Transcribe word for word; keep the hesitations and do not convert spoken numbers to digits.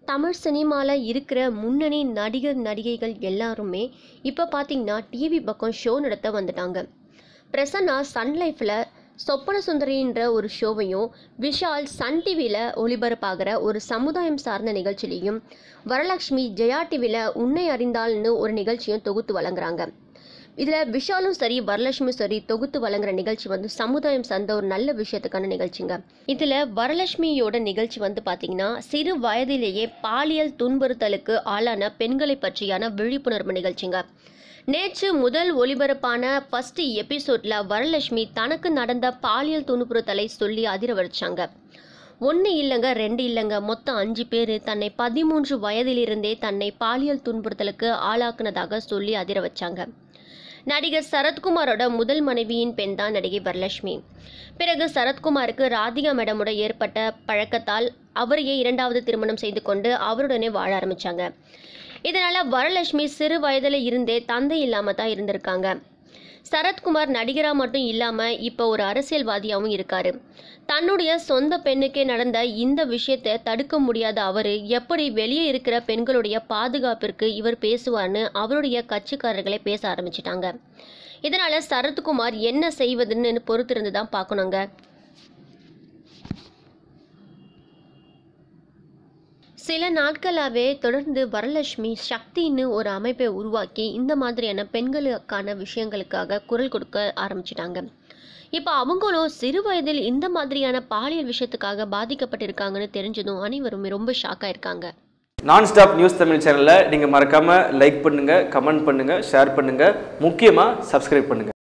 தமிழ் சினிமால இருக்கிற முன்னணி நடிகர் நடிகைகள் எல்லாருமே இப்போ பார்த்தீங்கன்னா டிவி பக்கம் ஷோ நடத்த வந்துட்டாங்க. பிரசன்னா சன் லைஃப்ல சொப்பன சுந்தரின்ற ஒரு ஷோவையும், விஷால் சன் டிவியில் ஒளிபரப்பாகிற ஒரு சமுதாயம் சார்ந்த நிகழ்ச்சியிலையும், வரலட்சுமி ஜெயா டிவியில் உன்னை அறிந்தால்னு ஒரு நிகழ்ச்சியும் தொகுத்து வழங்குறாங்க. இதில் விஷாலும் சரி வரலட்சுமியும் சரி தொகுத்து வழங்குற நிகழ்ச்சி வந்து சமுதாயம் சார்ந்த ஒரு நல்ல விஷயத்துக்கான நிகழ்ச்சிங்க. இதில் வரலட்சுமியோட நிகழ்ச்சி வந்து பார்த்திங்கன்னா சிறு வயதிலேயே பாலியல் துன்புறுத்தலுக்கு ஆளான பெண்களை பற்றியான விழிப்புணர்வு நிகழ்ச்சிங்க. நேற்று முதல் ஒளிபரப்பான ஃபர்ஸ்ட் எபிசோட்ல வரலட்சுமி தனக்கு நடந்த பாலியல் துன்புறுத்தலை சொல்லி அதிர வச்சாங்க. ஒன்று இல்லைங்க, ரெண்டு இல்லைங்க, மொத்தம் அஞ்சு பேர் தன்னை பதிமூன்று வயதிலிருந்தே தன்னை பாலியல் துன்புறுத்தலுக்கு ஆளாக்குனதாக சொல்லி அதிர வச்சாங்க. நடிகர் சரத்குமாரோட முதல் மனைவியின் பெண் தான் நடிகை வரலட்சுமி. பிறகு சரத்குமாருக்கு ராதிகா மேடமோட ஏற்பட்ட பழக்கத்தால் அவரையே இரண்டாவது திருமணம் செய்து கொண்டு அவருடனே வாழ ஆரம்பிச்சாங்க. இதனால வரலட்சுமி சிறு வயதில் இருந்தே தந்தை இல்லாம தான் இருந்திருக்காங்க. சரத்குமார் நடிகராக மட்டும் இல்லாமல் இப்போ ஒரு அரசியல்வாதியாகவும் இருக்காரு. தன்னுடைய சொந்த பெண்ணுக்கே நடந்த இந்த விஷயத்தை தடுக்க முடியாத அவர் எப்படி வெளியே இருக்கிற பெண்களுடைய பாதுகாப்பிற்கு இவர் பேசுவார்னு அவருடைய கட்சிக்காரர்களே பேச ஆரம்பிச்சிட்டாங்க. இதனால சரத்குமார் என்ன செய்வதுன்னு பொறுத்திருந்து தான் பார்க்கணுங்க. சில நாட்களாகவே தொடர்ந்து வரலட்சுமி சக்தின்னு ஒரு அமைப்பை உருவாக்கி இந்த மாதிரியான பெண்களுக்கான விஷயங்களுக்காக குரல் கொடுக்க ஆரம்பிச்சிட்டாங்க. இப்போ அவங்களும் சிறு வயதில் இந்த மாதிரியான பாலியல் விஷயத்துக்காக பாதிக்கப்பட்டிருக்காங்கன்னு தெரிஞ்சதும் அனைவரும் ரொம்ப ஷாக் ஆயிருக்காங்க. நான் ஸ்டாப் நியூஸ் தமிழ் சேனலை நீங்கள் மறக்காமல் லைக் பண்ணுங்கள், கமெண்ட் பண்ணுங்கள், ஷேர் பண்ணுங்கள், முக்கியமாக சப்ஸ்கிரைப் பண்ணுங்கள்.